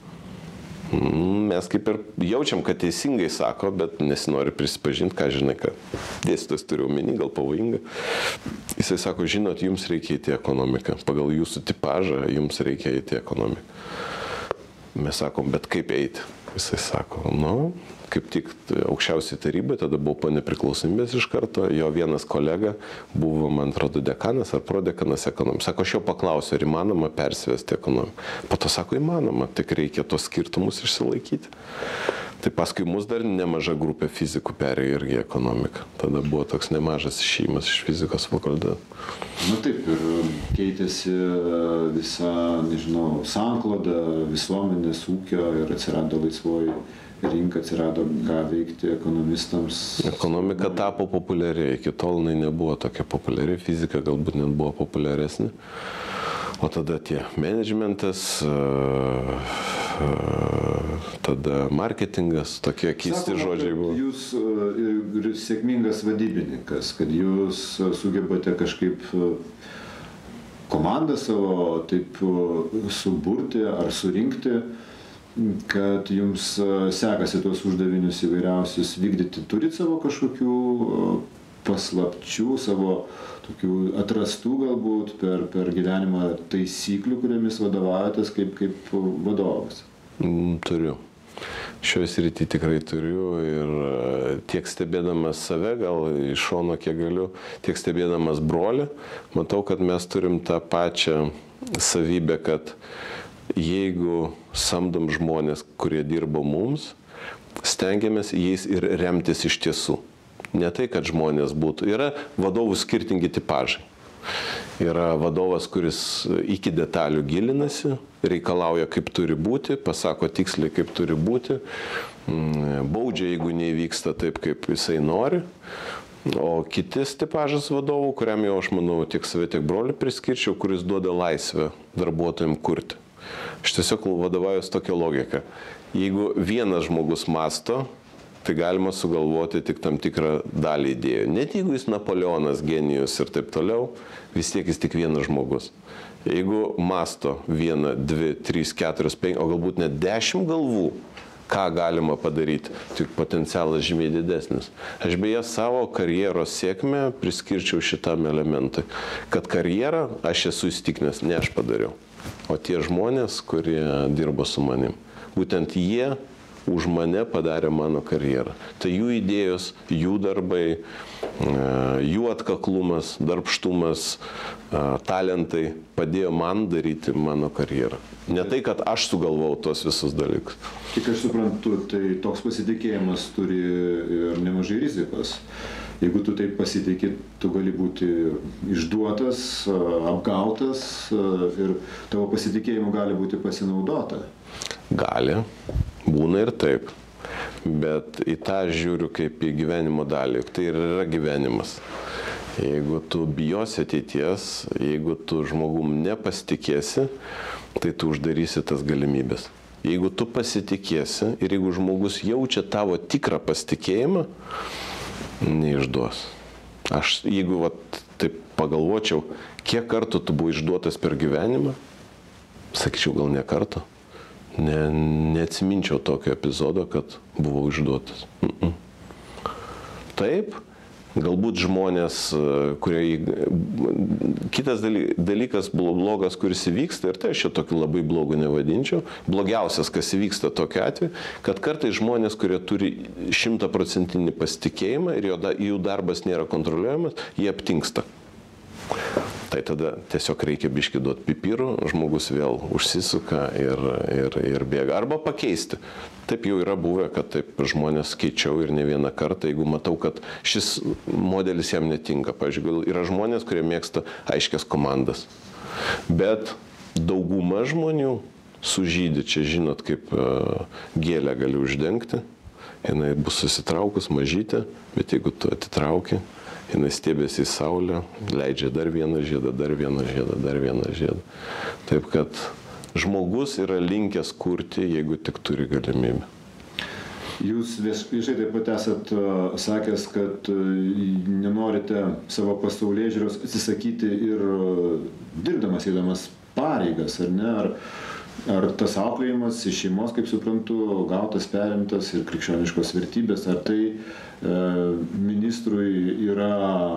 Mes kaip ir jaučiam, kad teisingai sako, bet nesinori prisipažinti, ką žinai, kad dėstytojas turi omeny, gal pavojinga. Jisai sako, žinot, jums reikia įti ekonomiką. Pagal jūsų tipažą jums reikia įti ekonomiką. Mes sakom, bet kaip eiti? Jisai sako, nu, kaip tik aukščiausiai tarybai, tada buvo po nepriklausomybės iš karto, jo vienas kolega buvo, man atrodo, dekanas ar prodekanas ekonomikos. Sako, aš jo paklausiu, ar įmanoma persivesti ekonomiką. Po to sako, įmanoma, tik reikia tos skirtumus išsilaikyti. Tai paskui mus dar nemaža grupė fizikų perėjo irgi ekonomiką. Tada buvo toks nemažas išėjimas iš fizikos fakulteto. Na taip, ir keitėsi visa, nežinau, sankloda visuomenės ūkio ir atsirado laisvoji rinka, atsirado ką veikti ekonomistams. Ekonomika tapo populiari, iki tol jinai nebuvo tokia populiari, fizika galbūt net buvo populiaresnė. O tada tie managementas, tada marketingas, tokie keisti žodžiai buvo. Jūs ir sėkmingas vadybininkas, kad jūs sugebate kažkaip komandą savo taip suburti ar surinkti, kad jums sekasi tuos uždavinius įvairiausius vykdyti. Turit savo kažkokių paslapčių, savo tokių atrastų galbūt per, per gyvenimą taisyklių, kuriamis vadovaujatės kaip, kaip vadovas? Turiu. Šioje srityje tikrai turiu ir tiek stebėdamas save, gal iš šono kiek galiu, tiek stebėdamas brolį, matau, kad mes turim tą pačią savybę, kad jeigu samdom žmonės, kurie dirba mums, stengiamės jais ir remtis iš tiesų. Ne tai, kad žmonės būtų. Yra vadovų skirtingi tipažai. Yra vadovas, kuris iki detalių gilinasi, reikalauja, kaip turi būti, pasako tiksliai, kaip turi būti, baudžia, jeigu neįvyksta taip, kaip jisai nori. O kitis tipažas vadovų, kuriam jau aš manau tiek save, tiek brolį priskirčiau, kuris duoda laisvę darbuotojams kurti. Aš tiesiog vadovaujuosi tokia logika. Jeigu vienas žmogus masto, tai galima sugalvoti tik tam tikrą dalį idėjų. Net jeigu jis Napoleonas, genijus ir taip toliau, vis tiek jis tik vienas žmogus. Jeigu masto vieną, dvi, trys, keturios, penki, o galbūt net dešimt galvų, ką galima padaryti, tik potencialas žymiai didesnis. Aš beje savo karjeros sėkmę priskirčiau šitam elementui, kad karjerą aš esu įstikinęs, ne aš padariau, o tie žmonės, kurie dirbo su manim. Būtent jie už mane padarė mano karjerą. Tai jų idėjos, jų darbai, jų atkaklumas, darbštumas, talentai padėjo man daryti mano karjerą. Ne tai, kad aš sugalvojau tos visus dalykus. Tik aš suprantu, tai toks pasitikėjimas turi ir nemažai rizikos. Jeigu tu taip pasitikė, tu gali būti išduotas, apgautas ir tavo pasitikėjimu gali būti pasinaudota. Gali, būna ir taip, bet į tą žiūriu kaip į gyvenimo dalį, tai ir yra gyvenimas. Jeigu tu bijosi ateities, jeigu tu žmogum nepasitikėsi, tai tu uždarysi tas galimybės. Jeigu tu pasitikėsi ir jeigu žmogus jaučia tavo tikrą pasitikėjimą, neišduos. Aš, jeigu vat, taip pagalvočiau, kiek kartų tu buvai išduotas per gyvenimą, sakyčiau, gal ne kartą. Ne, neatsiminčiau tokio epizodo, kad buvau išduotas. Mm-mm. Taip, galbūt žmonės, kurie... Kitas dalykas blogas, kuris įvyksta, ir tai aš čia tokį labai blogų nevadinčiau. Blogiausias, kas įvyksta tokiu atveju, kad kartais žmonės, kurie turi šimtaprocentinį pasitikėjimą ir jų darbas nėra kontroliuojamas, jie aptingsta. Tai tada tiesiog reikia biškį duoti pipirų, žmogus vėl užsisuka ir, ir, ir bėga. Arba pakeisti. Taip jau yra buvę, kad taip žmonės keičiau ir ne vieną kartą, jeigu matau, kad šis modelis jam netinka. Pavyzdžiui, yra žmonės, kurie mėgsta aiškias komandas. Bet dauguma žmonių sužydi, čia žinot, kaip gėlę gali uždengti. Jinai bus susitraukus, mažytė, bet jeigu tu atitrauki, jinai stebėsi į saulę, leidžia dar vieną žiedą, dar vieną žiedą, dar vieną žiedą. Taip kad žmogus yra linkęs kurti, jeigu tik turi galimybę. Jūs viešai taip pat esat uh, sakęs, kad uh, nenorite savo pasaulėžiūros atsisakyti ir uh, dirbdamas, eidamas pareigas, ar ne? Ar, ar tas auklėjimas iš šeimos, kaip suprantu, gautas, perimtas ir krikščioniškos vertybės, ar tai ministrui yra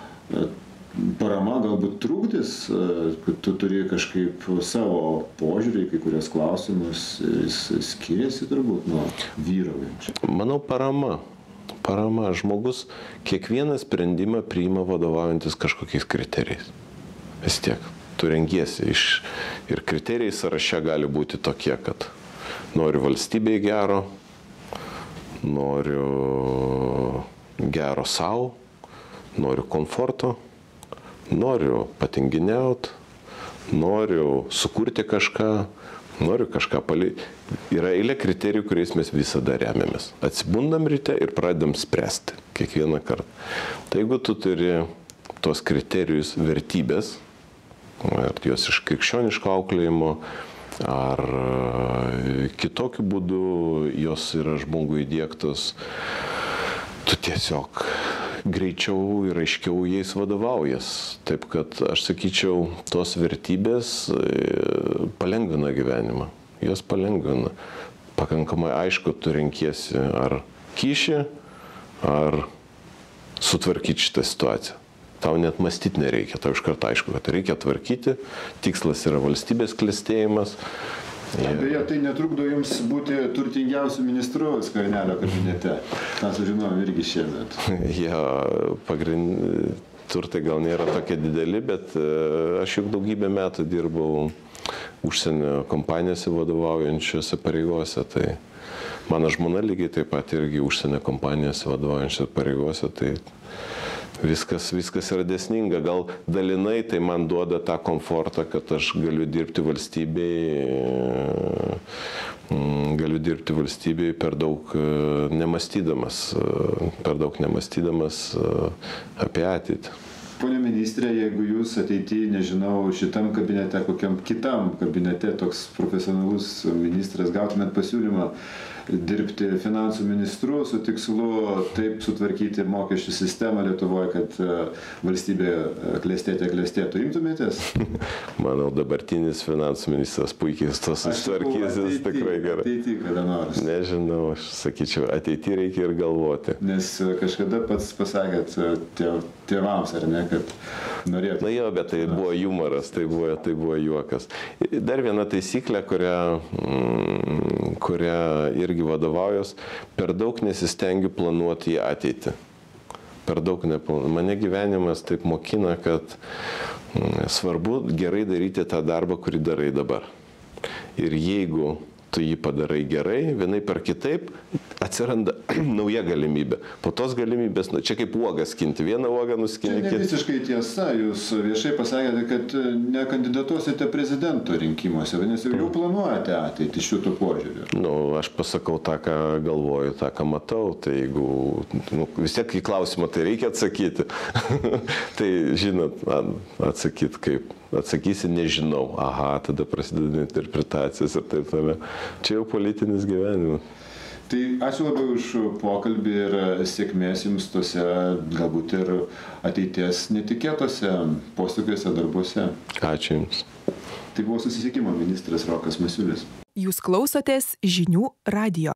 parama, galbūt trukdis, kad tu turi kažkaip savo požiūrį, kai kurios klausimus, jis skiriasi turbūt nuo vyraujančių. Manau, parama. Parama. Žmogus kiekvieną sprendimą priima vadovaujantis kažkokiais kriterijais. Vis tiek, tu rengiesi iš... Ir kriterijai sąraše gali būti tokie, kad noriu valstybei gero, noriu gero savo, noriu komforto, noriu patinginiauti, noriu sukurti kažką, noriu kažką palikti. Yra eilė kriterijų, kuriais mes visada remiamės. Atsibundam ryte ir pradedam spręsti kiekvieną kartą. Tai jeigu tu turi tos kriterijus vertybės, ar jos iš krikščioniško auklėjimo, ar kitokiu būdu jos yra žmogui įdiegtos, tu tiesiog greičiau ir aiškiau jais vadovaujas. Taip kad aš sakyčiau, tos vertybės palengvina gyvenimą. Jos palengvina. Pakankamai aišku, tu renkiesi ar kyšį, ar sutvarkyti šitą situaciją. Tau net mąstyti nereikia, tau iš karto aišku, kad reikia tvarkyti, tikslas yra valstybės klestėjimas. Beje, tai netrukdo jums būti turtingiausiu ministru Skvernelio kabinete. Tą sužinojom irgi šiemet. Ja, pagrind... turtai gal nėra tokie dideli, bet aš juk daugybę metų dirbau užsienio kompanijose vadovaujančiose pareigose. Tai mano žmona lygiai taip pat irgi užsienio kompanijose vadovaujančiose pareigose. Tai Viskas, viskas yra dėsninga. Gal dalinai tai man duoda tą komfortą, kad aš galiu dirbti valstybėje, galiu dirbti valstybėje per daug nemąstydamas, per daug nemąstydamas apie ateitį. Pone ministrė, jeigu jūs ateityje, nežinau, šitam kabinete, kokiam kitam kabinete toks profesionalus ministras, gautumėt pasiūlymą dirbti finansų ministru su tikslu taip sutvarkyti mokesčių sistemą Lietuvoje, kad valstybė klestėte klestėtų, imtumėtės? Manau, dabartinis finansų ministras puikiai to susitvarkysis tikrai gerai. Ateity kada nors. Nežinau, aš sakyčiau, ateity reikia ir galvoti. Nes kažkada pats pasakėt tėvams, ar ne, kad norėtų. Na jo, bet tai buvo humoras, tai buvo, tai buvo juokas. Dar viena taisyklė, kurią, kurią irgi vadovaujos, per daug nesistengiu planuoti į ateitį. Per daug neplanuoju. Mane gyvenimas taip mokina, kad svarbu gerai daryti tą darbą, kurį darai dabar. Ir jeigu tu jį padarai gerai, vienaip ar kitaip, atsiranda nauja galimybė. Po tos galimybės, nu, čia kaip uogas skinti, vieną uogą nuskinti. Čia ne visiškai tiesa, jūs viešai pasakėte, kad nekandidatuosite prezidento rinkimuose, nes jau planuojate ateitį šitų požiūrių. Nu, aš pasakau tą, ką galvoju, tą, ką matau, tai jeigu, nu, vis tiek į klausimą tai reikia atsakyti. Tai, žinot, atsakyti kaip. Atsakysi, nežinau, aha, tada prasideda interpretacijos ir taip toliau. Čia jau politinis gyvenimas. Tai ačiū labai už pokalbį ir sėkmės jums tose, galbūt ir ateities netikėtose posūkiuose darbuose. Ačiū jums. Tai buvo susisiekimo ministras Rokas Masiulis. Jūs klausotės žinių radijo.